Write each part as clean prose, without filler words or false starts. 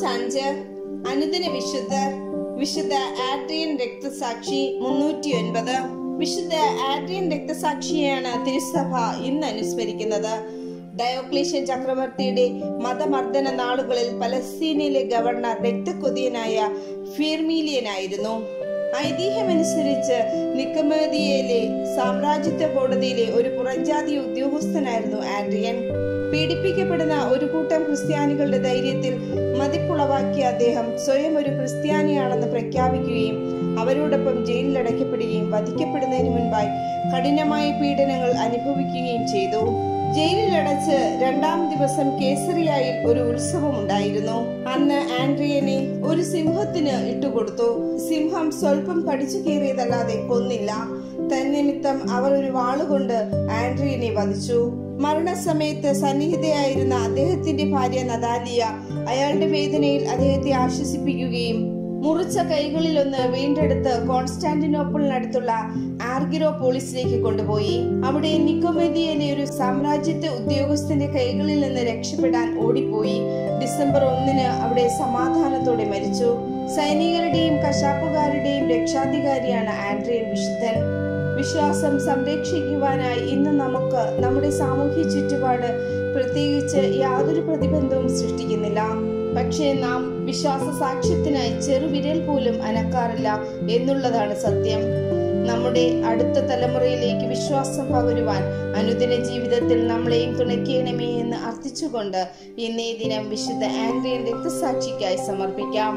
March 5 അനുദിന വിശുദ്ധർ. വിശുദ്ധ ആഡ്രിയൻ രക്തസാക്ഷി 309. വിശുദ്ധ ആഡ്രിയൻ രക്തസാക്ഷിയെയാണ് തിരുസഭ ഇന്ന് അനുസ്മരിക്കുന്നത്. ഡയോക്ലീഷ്യൻ ചക്രവർത്തിയുടെ മതമർദ്ദന നാളുകളിൽ പലസ്തീനിലെ ഗവർണർ രക്തക്കൊതിയനായ ഫിർമീലിയനായിരുന്നു. ഐതിഹ്യമനുസരിച്ച് നിക്കോമേദിയയിലെ സാമ്രാജ്യത്വ കോടതിയിലെ ഒരു പുറംജാതി ഉദ്യോഗസ്ഥനായിരുന്നു ആഡ്രിയൻ. പീഡിപ്പിക്കപ്പെടുന്ന ഒരു കൂട്ടം ക്രിസ്ത്യാനികളുടെ ധൈര്യത്തിൽ മതിപ്പുളവാക്കിയ അദ്ദേഹം സ്വയം ഒരു ക്രിസ്ത്യാനിയാണെന്ന് പ്രഖ്യാപിക്കുകയും അവരോടൊപ്പം ജയിലിലടയ്ക്കപ്പെടുകയും വധിക്കപ്പെടുന്നതിന് മുൻപായി കഠിനമായ പീഡനങ്ങൾ അനുഭവിക്കുകയും ചെയ്തു. ജയിലിലടച്ച് 2-ാം ദിവസം കേസറിയായിൽ ഒരു ഉത്സവം ഉണ്ടായിരുന്നു. അന്ന് ആൻഡ്രിയനെ ഒരു സിംഹത്തിന് ഇട്ടുകൊടുത്തു. സിംഹം സ്വല്പം കടിച്ചു കീറിയതല്ലാതെ കൊന്നില്ല. തന്നിമിത്തം അവർ ഒരു വാളുകൊണ്ട് ആൻഡ്രിയനെ വധിച്ചു. മരണസമയത്ത് സന്നിഹിതയായിരുന്ന അദ്ദേഹത്തിന്റെ ഭാര്യ നതാലിയ അയാളുടെ വേദനയിൽ അദ്ദേഹത്തെ ആശ്വസിപ്പിക്കുകയും മുറിച്ച കൈകളിലൊന്ന് വീണ്ടെടുത്ത് കോൺസ്റ്റാന്റിനോപ്പിളിനടുത്തുള്ള ആർഗിരോപോളിസിലേക്ക് കൊണ്ടുപോയി. അവിടെ നിക്കോമേദിയയിലെ ഒരു സാമ്രാജ്യത്വ ഉദ്യോഗസ്ഥന്റെ കൈകളിൽ നിന്ന് രക്ഷപ്പെടാൻ ഓടിപ്പോയി. ഡിസംബർ 1 അവിടെ സമാധാനത്തോടെ മരിച്ചു. സൈനികരുടെയും കശാപ്പുകാരുടെയും രക്ഷാധികാരിയാണ് ആൻഡ്രിയൻ വിശുദ്ധൻ. വിശ്വാസം സംരക്ഷിക്കുവാനായി ഇന്ന് നമുക്ക് നമ്മുടെ സാമൂഹ്യ ചുറ്റുപാട് പ്രത്യേകിച്ച് യാതൊരു പ്രതിബന്ധവും സൃഷ്ടിക്കുന്നില്ല. പക്ഷേ നാം വിശ്വാസ സാക്ഷ്യത്തിനായി ചെറുവിരൽ പോലും അനക്കാറില്ല എന്നുള്ളതാണ് സത്യം. നമ്മുടെ അടുത്ത തലമുറയിലേക്ക് വിശ്വാസം പകരുവാൻ അനുദിന ജീവിതത്തിൽ നമ്മളെയും തുണയ്ക്കണമേ എന്ന് അർത്ഥിച്ചുകൊണ്ട് ഇന്നേ ദിനം വിശുദ്ധ ആൻഡ്രിയൻ രക്തസാക്ഷിക്കായി സമർപ്പിക്കാം.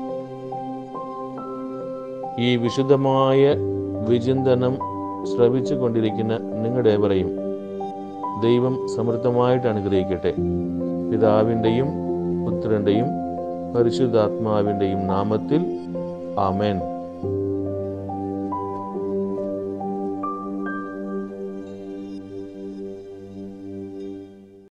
ഈ വിശുദ്ധമായ വിചിന്തനം ശ്രവിച്ചു കൊണ്ടിരിക്കുന്ന നിങ്ങളുടെ ഏവരെയും ദൈവം സമൃദ്ധമായിട്ട് അനുഗ്രഹിക്കട്ടെ. പിതാവിൻ്റെയും പുത്രൻ്റെയും പരിശുദ്ധാത്മാവിൻ്റെയും നാമത്തിൽ ആമേൻ.